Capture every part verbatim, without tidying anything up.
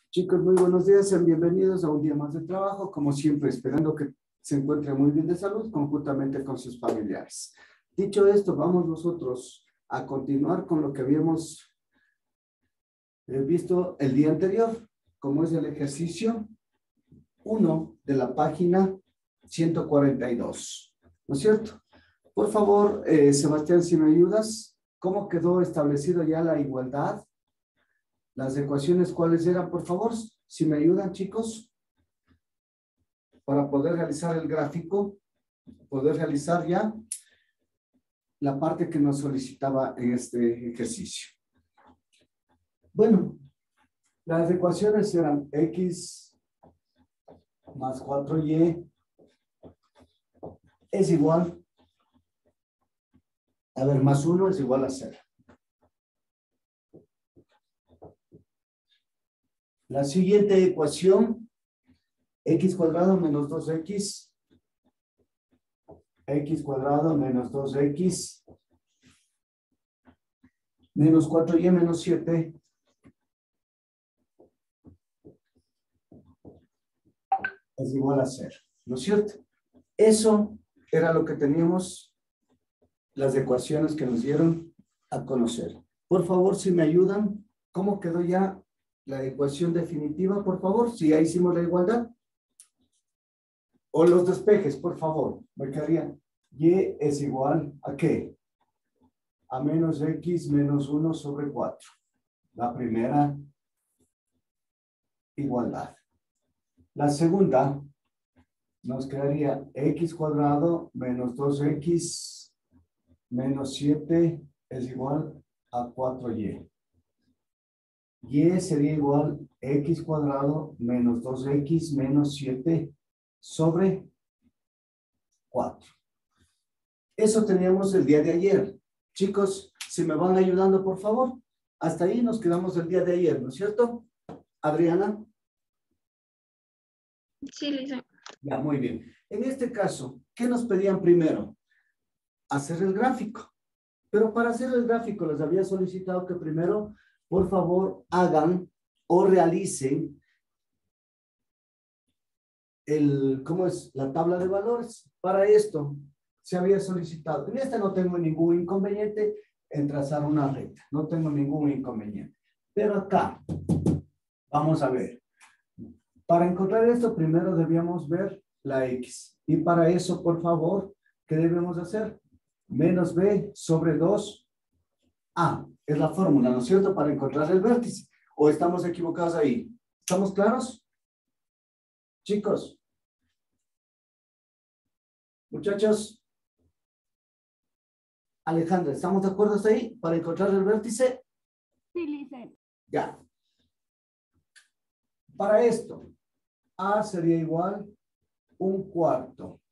Chicos, muy buenos días, sean bienvenidos a un día más de trabajo, como siempre, esperando que se encuentren muy bien de salud, conjuntamente con sus familiares. Dicho esto, vamos nosotros a continuar con lo que habíamos eh, visto el día anterior, como es el ejercicio uno de la página ciento cuarenta y dos, ¿no es cierto? Por favor, eh, Sebastián, si me ayudas, ¿cómo quedó establecido ya la igualdad? Las ecuaciones, ¿cuáles eran? Por favor, si me ayudan, chicos, para poder realizar el gráfico, poder realizar ya la parte que nos solicitaba en este ejercicio. Bueno, las ecuaciones eran x más cuatro y es igual, a ver, más uno es igual a cero. La siguiente ecuación, x cuadrado menos dos x, x cuadrado menos dos x, menos cuatro y menos siete, es igual a cero, ¿no es cierto? Eso era lo que teníamos, las ecuaciones que nos dieron a conocer. Por favor, si me ayudan, ¿cómo quedó ya la ecuación definitiva, por favor? Si ya hicimos la igualdad. O los despejes, por favor. Me quedaría y es igual a ¿qué? A menos x menos uno sobre cuatro. La primera igualdad. La segunda nos quedaría x cuadrado menos dos x menos siete es igual a cuatro y. Y sería igual x cuadrado menos dos x menos siete sobre cuatro. Eso teníamos el día de ayer. Chicos, si me van ayudando, por favor. Hasta ahí nos quedamos el día de ayer, ¿no es cierto? Adriana. Sí, Lisa. Ya, muy bien. En este caso, ¿qué nos pedían primero? Hacer el gráfico. Pero para hacer el gráfico les había solicitado que primero, por favor, hagan o realicen el, ¿cómo es? La tabla de valores. Para esto se había solicitado. En esta no tengo ningún inconveniente en trazar una recta. No tengo ningún inconveniente. Pero acá, vamos a ver. Para encontrar esto, primero debíamos ver la X. Y para eso, por favor, ¿qué debemos hacer? Menos B sobre dos A. Es la fórmula, ¿no es cierto? Para encontrar el vértice. ¿O estamos equivocados ahí? ¿Estamos claros? Chicos. Muchachos. Alejandra, ¿estamos de acuerdo hasta ahí? Para encontrar el vértice. Sí, Lisa. Ya. Para esto, A sería igual un cuarto.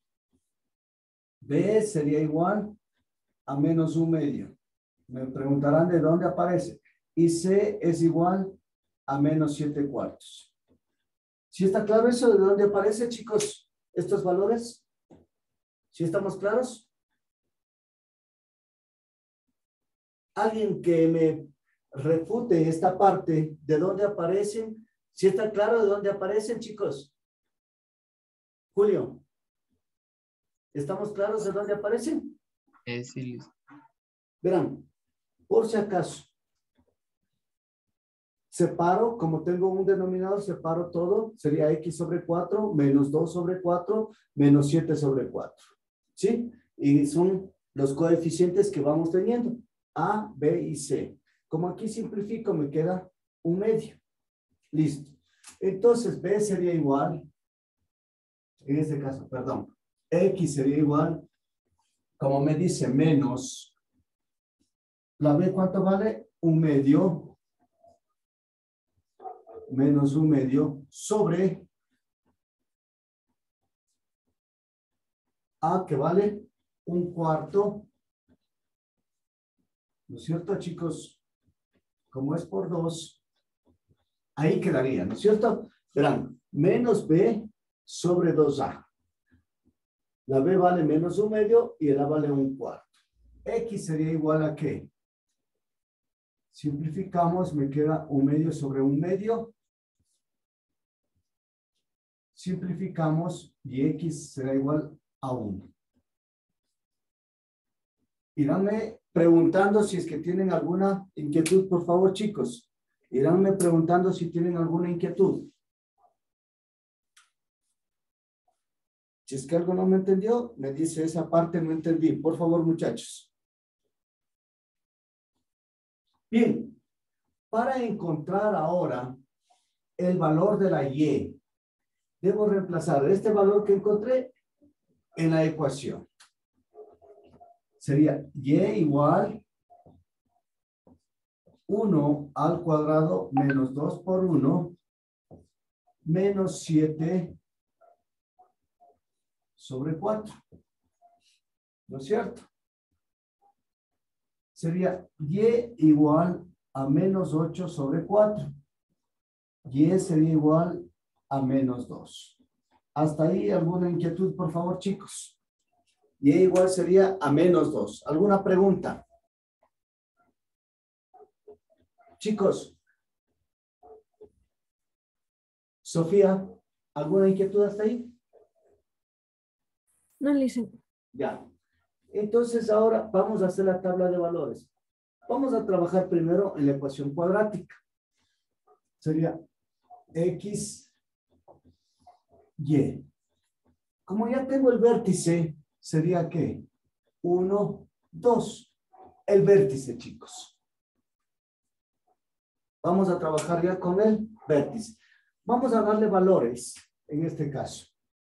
B sería igual a menos un medio. Me preguntarán de dónde aparece. Y C es igual a menos siete cuartos. ¿Sí está claro eso de dónde aparece, chicos, estos valores? ¿Sí estamos claros? Alguien que me refute esta parte, ¿de dónde aparecen? ¿Sí está claro de dónde aparecen, chicos? Julio, ¿estamos claros de dónde aparecen? Eh, sí. Verán, por si acaso, separo, como tengo un denominador, separo todo, sería x sobre cuatro, menos dos sobre cuatro, menos siete sobre cuatro. ¿Sí? Y son los coeficientes que vamos teniendo, A, B y C. Como aquí simplifico, me queda un medio. Listo. Entonces, B sería igual, en este caso, perdón, X sería igual, como me dice, menos, ¿la B cuánto vale? Un medio, menos un medio, sobre A, que vale un cuarto, ¿no es cierto, chicos? Como es por dos, ahí quedaría, ¿no es cierto? Verán, menos B sobre dos A. La B vale menos un medio y el A vale un cuarto. X sería igual a ¿qué? Simplificamos, me queda un medio sobre un medio simplificamos y x será igual a uno. Iránme preguntando si es que tienen alguna inquietud, por favor, chicos. Iránme preguntando si tienen alguna inquietud. Si es que algo no me entendió, me dice esa parte no entendí. Por favor, muchachos. Bien, para encontrar ahora el valor de la y, debo reemplazar este valor que encontré en la ecuación. Sería y igual uno al cuadrado menos dos por uno menos siete sobre cuatro. ¿No es cierto? Sería y igual a menos ocho sobre cuatro. Y sería igual a menos dos. Hasta ahí, ¿alguna inquietud, por favor, chicos? Y igual sería a menos dos. ¿Alguna pregunta? Chicos. Sofía, ¿alguna inquietud hasta ahí? No, listen. Ya. Entonces ahora vamos a hacer la tabla de valores. Vamos a trabajar primero en la ecuación cuadrática. Sería x, y. Como ya tengo el vértice, sería ¿qué? uno, dos. El vértice, chicos. Vamos a trabajar ya con el vértice. Vamos a darle valores en este caso.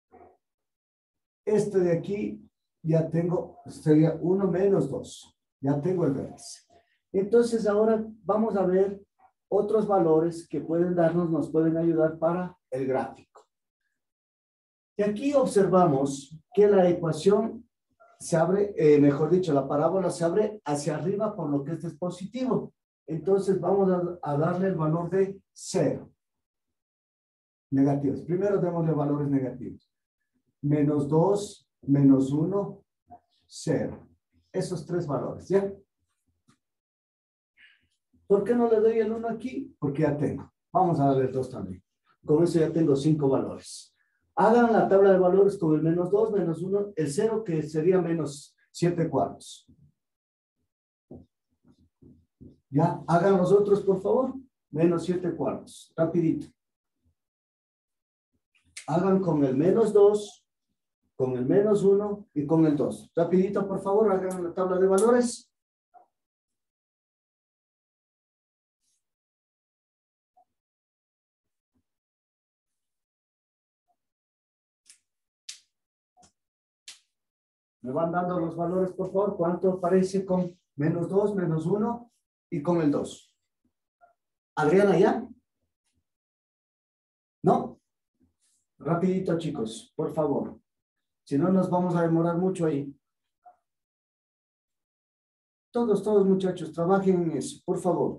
Este de aquí ya tengo, sería uno menos dos. Ya tengo el vértice. Entonces ahora vamos a ver otros valores que pueden darnos, nos pueden ayudar para el gráfico. Y aquí observamos que la ecuación se abre, eh, mejor dicho, la parábola se abre hacia arriba por lo que este es positivo. Entonces vamos a, a darle el valor de cero. Negativos. Primero démosle valores negativos. Menos dos, menos uno, cero. Esos tres valores, ¿ya? ¿Por qué no le doy el uno aquí? Porque ya tengo. Vamos a darle el dos también. Con eso ya tengo cinco valores. Hagan la tabla de valores con el menos dos, menos uno, el cero que sería menos siete cuartos. Ya, hagan los otros, por favor. Menos siete cuartos. Rapidito. Hagan con el menos dos, con el menos uno y con el dos. Rapidito, por favor, hagan la tabla de valores. Me van dando los valores, por favor. ¿Cuánto aparece con menos dos, menos uno y con el dos? ¿Adriana ya? ¿No? Rapidito, chicos, por favor. Si no, nos vamos a demorar mucho ahí. Todos, todos, muchachos, trabajen en eso, por favor.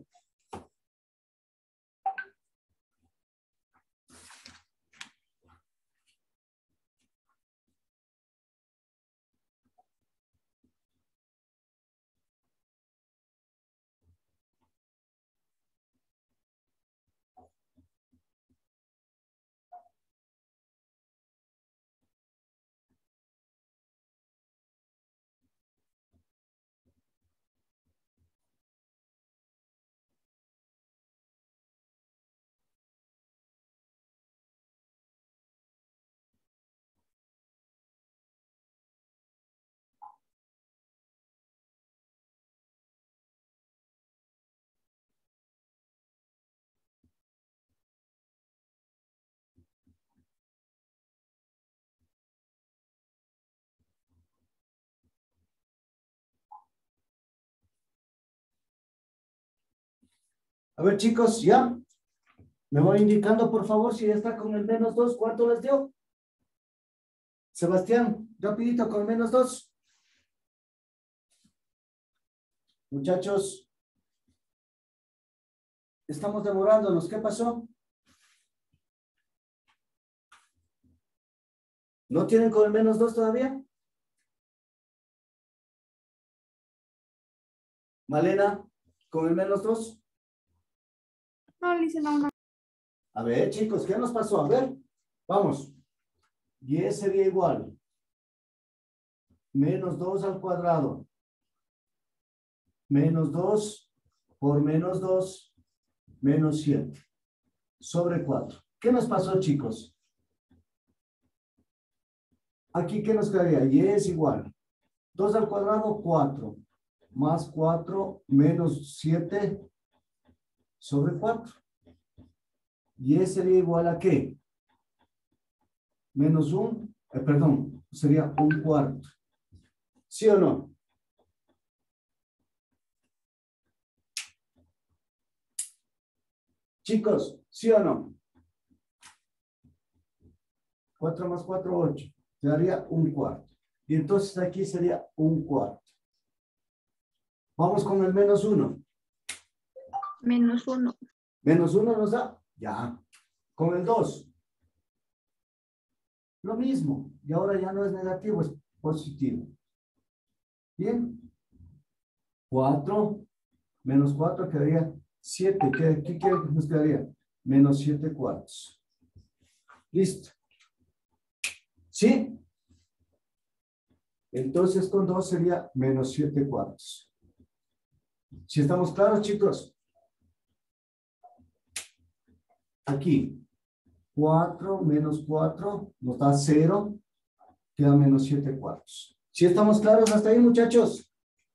A ver, chicos, ya. Me voy indicando, por favor, si ya está con el menos dos. ¿Cuánto les dio? Sebastián, rapidito con menos dos. Muchachos, estamos demorándonos. ¿Qué pasó? ¿No tienen con el menos dos todavía? Malena, con el menos dos. No, listen, no, no. A ver, chicos, ¿qué nos pasó? A ver, vamos. Y sería igual. Menos dos al cuadrado. Menos dos por menos dos. Menos siete. Sobre cuatro. ¿Qué nos pasó, chicos? Aquí, ¿qué nos quedaría? Y es igual. dos al cuadrado, cuatro. Más cuatro menos siete sobre cuatro. Y sería igual a ¿qué? Menos un, eh, perdón, sería un cuarto. ¿Sí o no? Chicos, ¿sí o no? cuatro más cuatro, ocho. Te daría un cuarto. Y entonces aquí sería un cuarto. Vamos con el menos uno. Menos uno. Menos uno nos da, ya. Con el dos. Lo mismo. Y ahora ya no es negativo, es positivo. Bien. cuatro menos cuatro quedaría siete. ¿Qué, qué, qué nos quedaría? Menos siete cuartos. Listo. ¿Sí? Entonces con dos sería menos siete cuartos. ¿Sí estamos claros, chicos? Aquí. cuatro menos cuatro nos da cero. Queda menos siete cuartos. ¿Sí estamos claros hasta ahí, muchachos?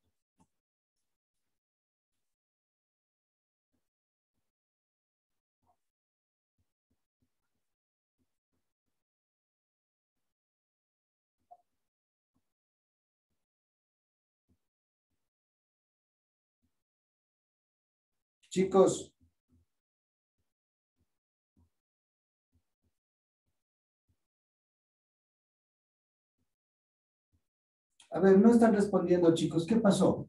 Chicos. A ver, no están respondiendo, chicos. ¿Qué pasó?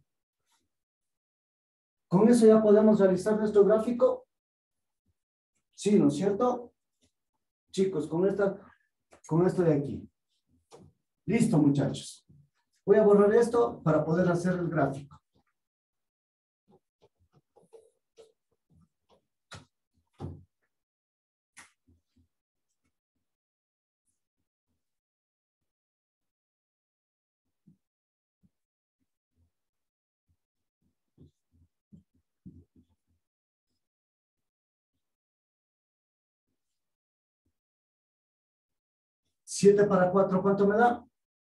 ¿Con eso ya podemos realizar nuestro gráfico? Sí, ¿no es cierto? Chicos, con esta, con esto de aquí. Listo, muchachos. Voy a borrar esto para poder hacer el gráfico. siete para cuatro, ¿cuánto me da?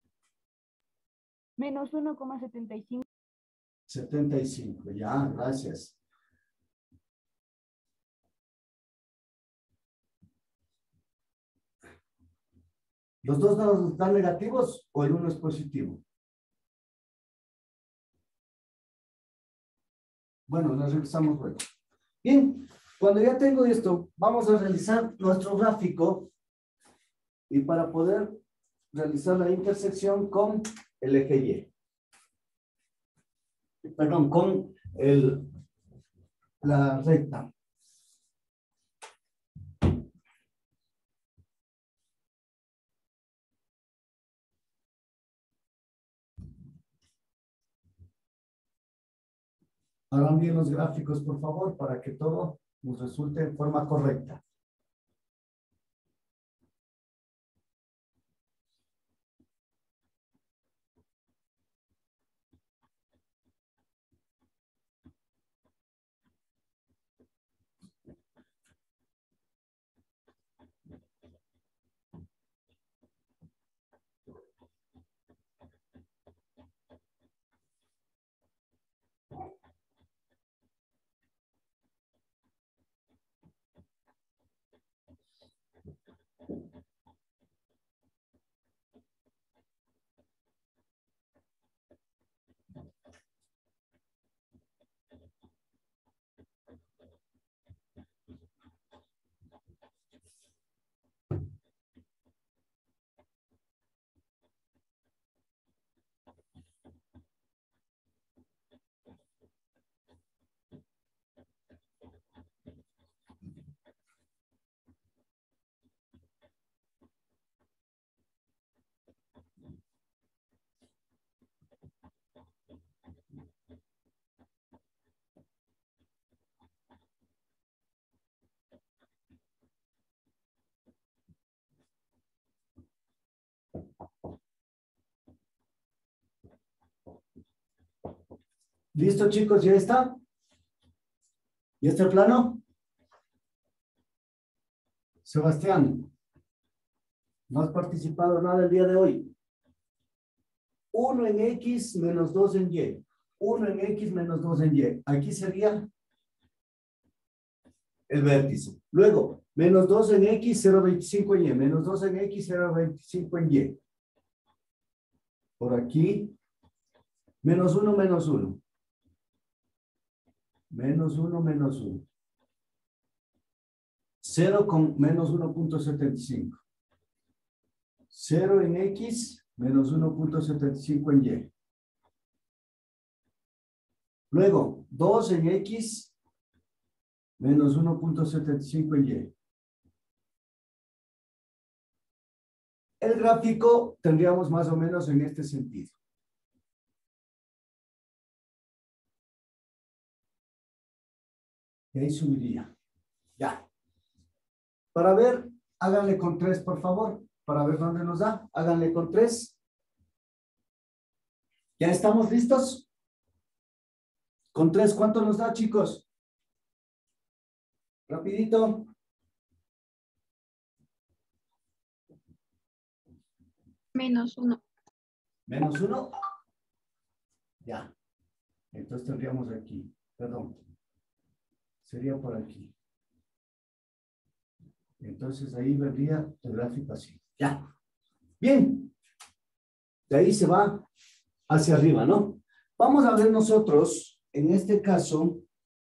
Menos uno coma setenta y cinco. setenta y cinco, ya, gracias. ¿Los dos nos dan negativos o el uno es positivo? Bueno, nos revisamos luego. Bien, cuando ya tengo esto, vamos a realizar nuestro gráfico y para poder realizar la intersección con el eje Y. Perdón, con el, la recta. Hagan bien los gráficos, por favor, para que todo nos resulte en forma correcta. ¿Listo, chicos? ¿Ya está? ¿Ya está el plano? Sebastián, no has participado nada el día de hoy. uno en X menos dos en Y. uno en X menos dos en Y. Aquí sería el vértice. Luego, menos dos en X, cero coma veinticinco en Y. Menos dos en X, cero coma veinticinco en Y. Por aquí, menos uno, menos uno. Menos uno, menos uno. cero con menos uno punto setenta y cinco. cero en X, menos uno punto setenta y cinco en Y. Luego, dos en X, menos uno punto setenta y cinco en Y. El gráfico tendríamos más o menos en este sentido. Y ahí subiría. Ya. Para ver, háganle con tres, por favor. Para ver dónde nos da. Háganle con tres. ¿Ya estamos listos? Con tres, ¿cuánto nos da, chicos? Rapidito. Menos uno. Menos uno. Ya. Entonces tendríamos aquí. Perdón. Sería por aquí. Entonces ahí vendría el gráfico así. Ya. Bien. De ahí se va hacia arriba, ¿no? Vamos a ver nosotros, en este caso,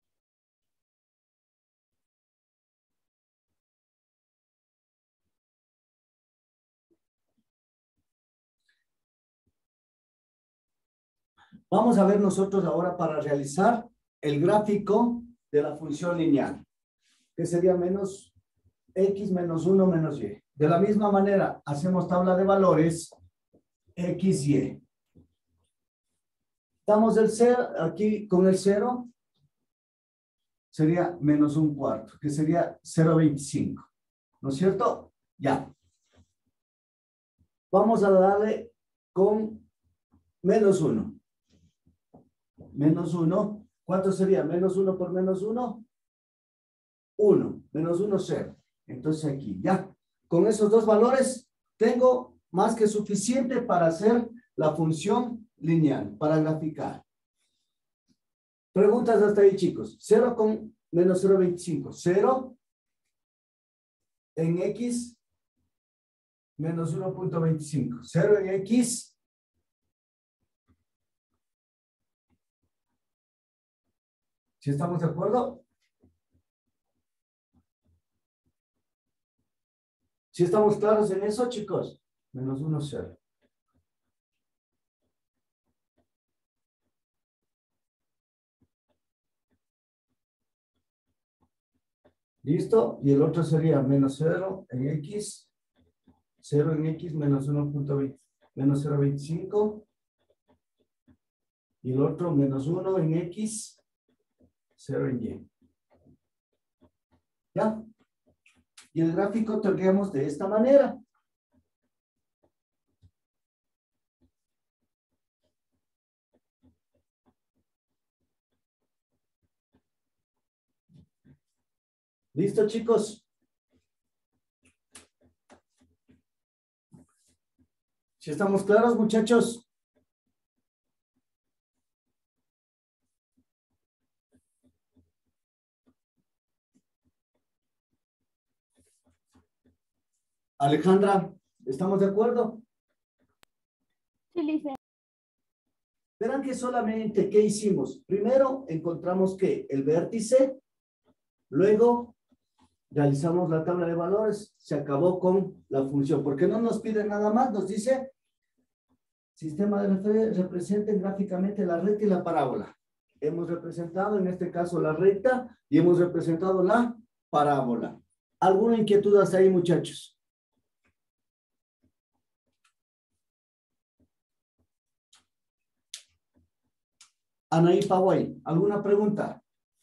vamos a ver nosotros ahora para realizar el gráfico de la función lineal, que sería menos X menos uno menos Y. De la misma manera, hacemos tabla de valores X, Y. Damos el cero, aquí con el cero, sería menos un cuarto, que sería cero coma veinticinco. ¿No es cierto? Ya. Vamos a darle con menos uno. Menos uno. ¿Cuánto sería? Menos uno por menos uno. uno. Menos uno, cero. Entonces aquí, ya. Con esos dos valores, tengo más que suficiente para hacer la función lineal, para graficar. Preguntas hasta ahí, chicos. cero con menos cero coma veinticinco. cero en X menos uno punto veinticinco. cero en X. ¿Sí estamos de acuerdo? ¿Sí estamos claros en eso, chicos? Menos uno, cero. ¿Listo? Y el otro sería menos cero en X. cero en X menos uno punto veinte. Menos cero coma veinticinco. Y el otro menos uno en X. cero en Y. ¿Ya? Y el gráfico tendríamos de esta manera. ¿Listo, chicos? ¿Sí estamos claros, muchachos? Alejandra, ¿estamos de acuerdo? Sí, Lice. Verán que solamente, ¿qué hicimos? Primero encontramos que el vértice, luego realizamos la tabla de valores, se acabó con la función, porque no nos pide nada más, nos dice, sistema de referencia, representen gráficamente la recta y la parábola. Hemos representado en este caso la recta y hemos representado la parábola. ¿Alguna inquietud hasta ahí, muchachos? Anaí Paway, ¿alguna pregunta?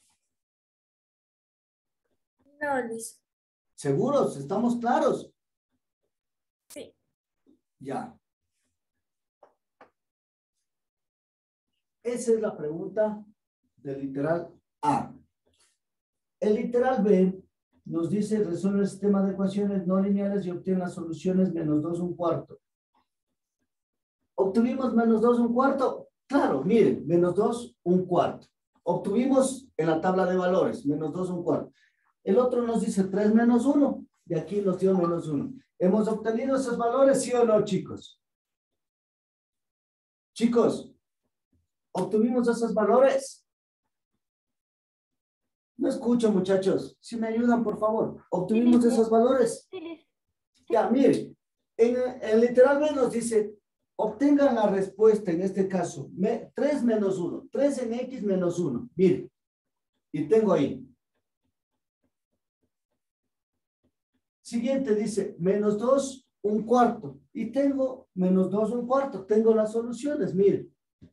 No, Luis. ¿Seguros? ¿Estamos claros? Sí. Ya. Esa es la pregunta del literal A. El literal B nos dice, resuelve el sistema de ecuaciones no lineales y obtiene las soluciones menos dos un cuarto. ¿Obtuvimos menos dos un cuarto? Claro, miren, menos dos un cuarto. Obtuvimos en la tabla de valores, menos dos un cuarto. El otro nos dice tres menos uno, y aquí nos dio menos uno. ¿Hemos obtenido esos valores, sí o no, chicos? Chicos, ¿obtuvimos esos valores? No escucho, muchachos. Si me ayudan, por favor. ¿Obtuvimos Sí, esos valores? Sí, Liz. Ya, miren. En el literal B nos dice, obtengan la respuesta, en este caso, me, tres menos uno. tres en X menos uno. Miren. Y tengo ahí. Siguiente dice, menos dos, un cuarto. Y tengo menos dos, un cuarto. Tengo las soluciones, miren.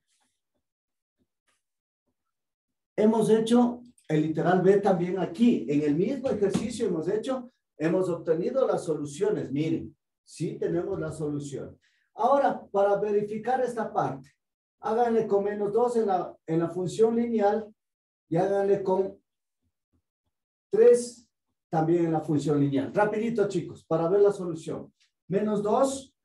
Hemos hecho el literal B también aquí. En el mismo ejercicio hemos hecho, hemos obtenido las soluciones. Miren, sí tenemos la solución. Ahora, para verificar esta parte, háganle con menos dos en la, en la función lineal y háganle con tres también en la función lineal. Rapidito, chicos, para ver la solución. Menos dos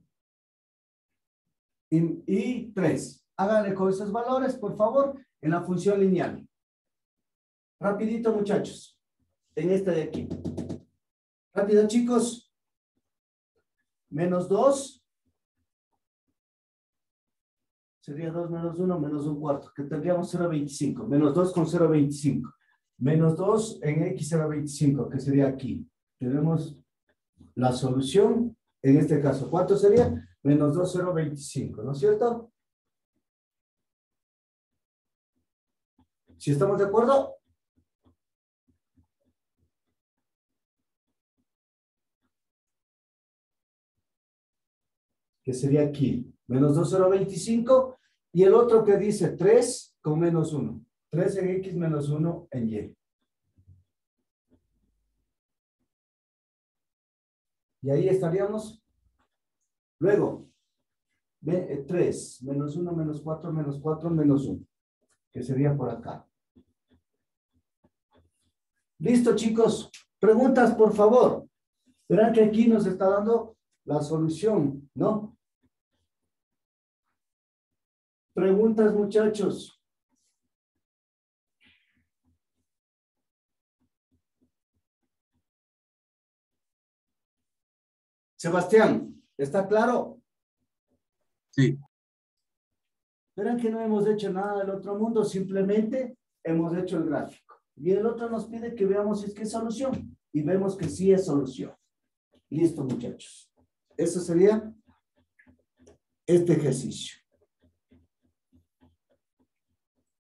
y, y tres. Háganle con esos valores, por favor, en la función lineal. Rapidito, muchachos. En esta de aquí. Rápido, chicos. Menos dos. Sería dos menos uno, menos un cuarto. Que tendríamos cero coma veinticinco. Menos dos con cero coma veinticinco. Menos dos en X cero coma veinticinco, que sería aquí. Tenemos la solución. En este caso, ¿cuánto sería? Menos dos, cero coma veinticinco, ¿no es cierto? ¿Sí estamos de acuerdo? Que sería aquí, menos dos, cero coma veinticinco, y el otro que dice tres con menos uno. tres en X menos uno en Y. Y ahí estaríamos. Luego, tres, menos uno, menos cuatro, menos cuatro, menos uno. Que sería por acá. Listo, chicos. Preguntas, por favor. Verán que aquí nos está dando la solución, ¿no? Preguntas, muchachos. Sebastián, ¿está claro? Sí. Verán que no hemos hecho nada del otro mundo, simplemente hemos hecho el gráfico. Y el otro nos pide que veamos si es que es solución. Y vemos que sí es solución. Listo, muchachos. Eso sería este ejercicio.